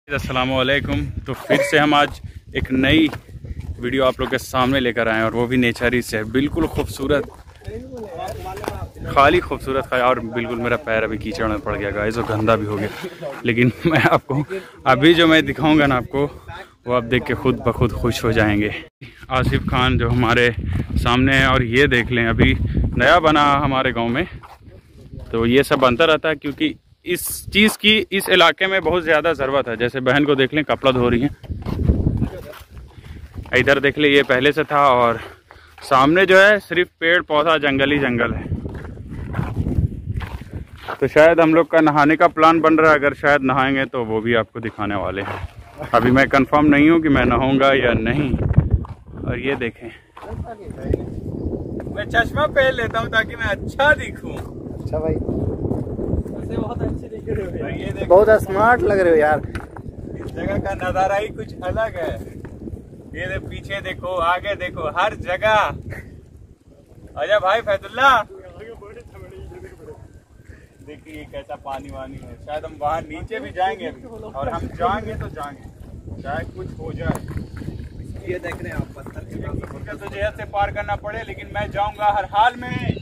अस्सलामुअलैकुम। तो फिर से हम आज एक नई वीडियो आप लोग के सामने लेकर आए हैं और वो भी नेचर ही से बिल्कुल खूबसूरत, खाली खूबसूरत और बिल्कुल मेरा पैर अभी कीचड़ में पड़ गया गाइस और गंदा भी हो गया। लेकिन मैं आपको अभी जो मैं दिखाऊंगा ना आपको, वो आप देख के खुद ब खुद खुश हो जाएंगे। आसिफ खान जो हमारे सामने है, और ये देख लें अभी नया बना हमारे गाँव में। तो ये सब बनता रहता है क्योंकि इस चीज़ की इस इलाके में बहुत ज़्यादा ज़रूरत है। जैसे बहन को देख लें, कपड़ा धो रही हैं, इधर देख लें ये पहले से था, और सामने जो है सिर्फ पेड़ पौधा जंगल ही जंगल है। तो शायद हम लोग का नहाने का प्लान बन रहा है, अगर शायद नहाएंगे तो वो भी आपको दिखाने वाले हैं। अभी मैं कंफर्म नहीं हूँ कि मैं नहाऊंगा या नहीं। और ये देखें, मैं चश्मा पहन लेता हूँ ताकि मैं अच्छा दिखूँ। अच्छा भाई, बहुत अच्छे दिख रहे हो, ये बहुत स्मार्ट लग रहे हो यार। इस जगह का नजारा ही कुछ अलग है। ये पीछे देखो, आगे देखो, हर जगह। आजा भाई फैजुल्ला, देखिए कैसा पानी वानी है। शायद हम वहाँ नीचे भी जाएंगे अभी, और हम जाएंगे तो जाएंगे, चाहे कुछ हो जाए। ये देख रहे हैं आप, पत्थर के तो जहर से पार करना पड़े, लेकिन मैं जाऊंगा हर हाल में।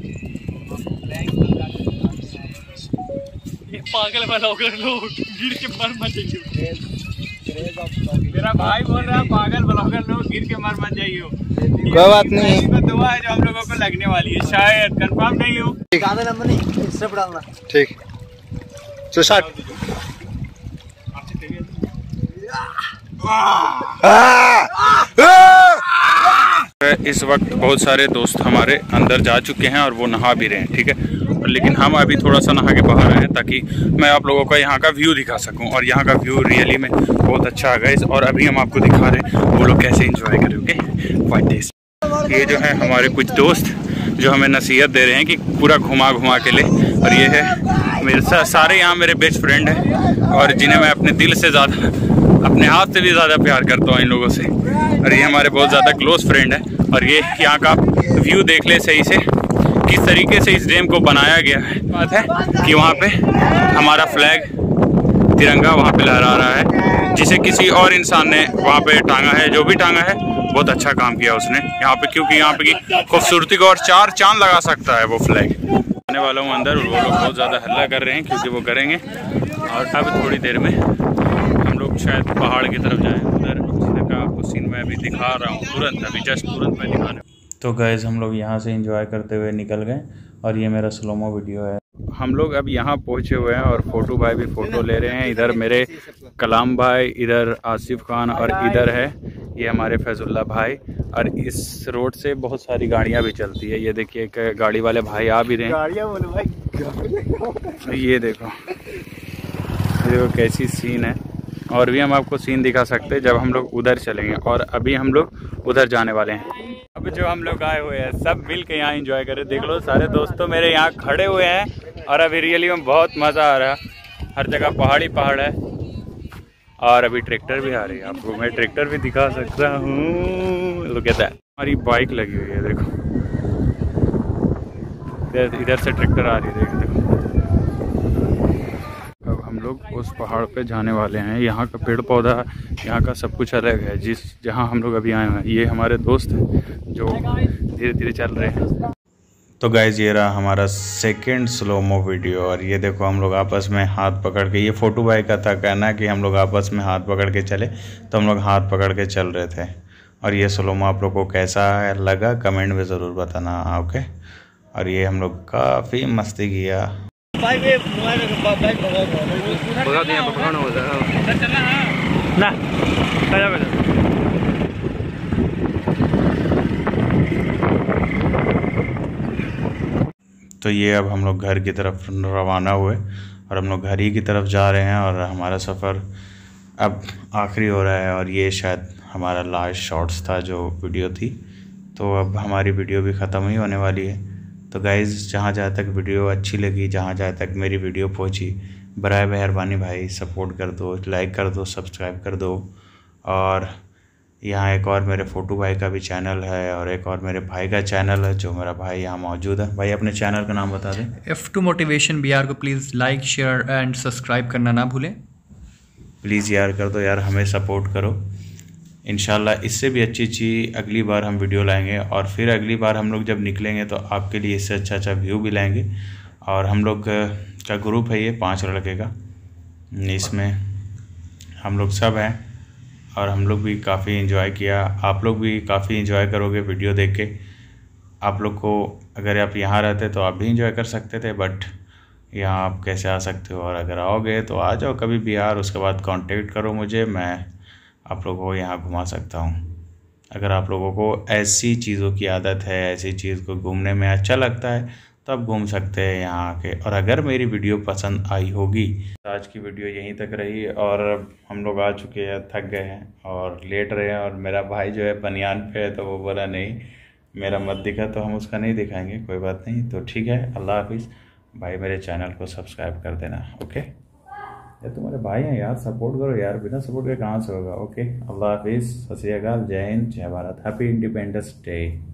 पागल ब्लॉगर लोग गिर के मर मत जाइए। मेरा भाई बोल रहा है पागल ब्लॉगर लोग गिर के मर मत जाइए। कोई बात नहीं, तो दुआ है जो हम लोगों को लगने वाली है, शायद कंफर्म नहीं हो। नंबर नहीं सब डालना। ठीक, तो स्टार्ट। इस वक्त बहुत सारे दोस्त हमारे अंदर जा चुके हैं और वो नहा भी रहे हैं, ठीक है। लेकिन हम अभी थोड़ा सा नहा के बाहर आए हैं ताकि मैं आप लोगों का यहाँ का व्यू दिखा सकूं, और यहाँ का व्यू रियली में बहुत अच्छा आ गाइस। और अभी हम आपको दिखा रहे हैं वो लोग कैसे एंजॉय करेंगे वाइट डेज। ये जो है हमारे कुछ दोस्त जो हमें नसीहत दे रहे हैं कि पूरा घुमा घुमा के ले। और ये है मेरे साथ सारे यहाँ मेरे बेस्ट फ्रेंड हैं, और जिन्हें मैं अपने दिल से ज़्यादा, अपने हाथ से भी ज़्यादा प्यार करता हूँ इन लोगों से। और ये हमारे बहुत ज़्यादा क्लोज फ्रेंड है। और ये यहाँ का व्यू देख ले सही से, किस तरीके से इस डैम को बनाया गया है। बात है कि वहाँ पे हमारा फ्लैग, तिरंगा वहाँ पे लहरा रहा है, जिसे किसी और इंसान ने वहाँ पे टांगा है। जो भी टांगा है बहुत अच्छा काम किया उसने यहाँ पे, क्योंकि यहाँ पे की खूबसूरती को और चार चांद लगा सकता है वो फ्लैग। आने वाला हूँ अंदर, और वो लोग बहुत ज़्यादा हल्ला कर रहे हैं क्योंकि वो करेंगे। और अब थोड़ी देर में हम लोग शायद पहाड़ की तरफ जाएँ। उधर का आपको सीन मैं अभी दिखा रहा हूँ, तुरंत अभी जस्ट तुरंत मैं दिखाने। तो गाइस हम लोग यहाँ से एंजॉय करते हुए निकल गए, और ये मेरा स्लोमो वीडियो है। हम लोग अब यहाँ पहुँचे हुए हैं, और फोटो भाई भी फ़ोटो ले रहे हैं। इधर मेरे कलाम भाई, इधर आसिफ खान, और इधर है ये हमारे फैजुल्ला भाई। और इस रोड से बहुत सारी गाड़ियाँ भी चलती है। ये देखिए एक गाड़ी वाले भाई आ भी रहे हैं। ये देखो कैसी सीन है। और भी हम आपको सीन दिखा सकते हैं जब हम लोग उधर चलेंगे, और अभी हम लोग उधर जाने वाले हैं। अब जो हम लोग आए हुए हैं सब मिल के यहाँ एंजॉय करें। देख लो सारे दोस्तों मेरे यहाँ खड़े हुए हैं, और अभी रियली में बहुत मज़ा आ रहा है। हर जगह पहाड़ी पहाड़ है, और अभी ट्रैक्टर भी आ रही है। आपको मैं ट्रैक्टर भी दिखा सकता हूँ। तो कहता है हमारी बाइक लगी हुई है, देखो इधर से ट्रैक्टर आ रही है, देखो। अब हम लोग उस पहाड़ पे जाने वाले हैं। यहाँ का पेड़ पौधा, यहाँ का सब कुछ अलग है जहाँ हम लोग अभी आए हैं। ये हमारे दोस्त जो धीरे धीरे चल रहे हैं। तो गाइज ये रहा हमारा सेकंड स्लोमो वीडियो, और ये देखो हम लोग आपस में हाथ पकड़ के, ये फोटो भाई का था कहना कि हम लोग आपस में हाथ पकड़ के चले, तो हम लोग हाथ पकड़ के चल रहे थे। और ये स्लोमो आप लोग को कैसा लगा कमेंट में ज़रूर बताना, ओके। और ये हम लोग काफ़ी मस्ती किया। तो ये अब हम लोग घर की तरफ रवाना हुए, और हम लोग घर ही की तरफ जा रहे हैं, और हमारा सफ़र अब आखिरी हो रहा है। और ये शायद हमारा लास्ट शॉट्स था जो वीडियो थी, तो अब हमारी वीडियो भी ख़त्म ही होने वाली है। तो गाइज़ जहाँ जहाँ तक वीडियो अच्छी लगी, जहाँ जहाँ तक मेरी वीडियो पहुँची, बराए मेहरबानी भाई सपोर्ट कर दो, लाइक कर दो, सब्सक्राइब कर दो। और यहाँ एक और मेरे फोटो भाई का भी चैनल है, और एक और मेरे भाई का चैनल है जो मेरा भाई यहाँ मौजूद है। भाई अपने चैनल का नाम बता दें। F2 मोटिवेशन BR को please like share and subscribe करना ना भूलें। प्लीज़ यार कर दो यार, हमें सपोर्ट करो। इंशाल्लाह इससे भी अच्छी अगली बार हम वीडियो लाएंगे, और फिर अगली बार हम लोग जब निकलेंगे तो आपके लिए इससे अच्छा व्यू भी लाएंगे। और हम लोग का ग्रुप है ये 5 लड़के का, इसमें हम लोग सब हैं और हम लोग भी काफ़ी एंजॉय किया। आप लोग भी काफ़ी एंजॉय करोगे वीडियो देख के। आप लोग को अगर आप यहाँ रहते तो आप भी एंजॉय कर सकते थे, बट यहाँ आप कैसे आ सकते हो, और अगर आओगे तो आ जाओ कभी बिहार, उसके बाद कांटेक्ट करो मुझे, मैं आप लोगों को यहाँ घुमा सकता हूँ। अगर आप लोगों को ऐसी चीज़ों की आदत है, ऐसी चीज़ को घूमने में अच्छा लगता है, तो आप घूम सकते हैं यहाँ आके। और अगर मेरी वीडियो पसंद आई होगी, आज की वीडियो यहीं तक रही, और हम लोग आ चुके हैं, थक गए हैं और लेट रहे हैं। और मेरा भाई जो है बनियान पे है, तो वो बोला नहीं मेरा मत दिखा, तो हम उसका नहीं दिखाएंगे, कोई बात नहीं। तो ठीक है, अल्लाह हाफिज़ भाई। मेरे चैनल को सब्सक्राइब कर देना, ओके। ये तुम्हारे भाई हैं यार, सपोर्ट करो यार, बिना सपोर्ट के कहाँ से होगा। ओके, अल्लाह हाफिज़, सत श्री अकाल, जय हिंद, जय भारत, हैप्पी इंडिपेंडेंस डे।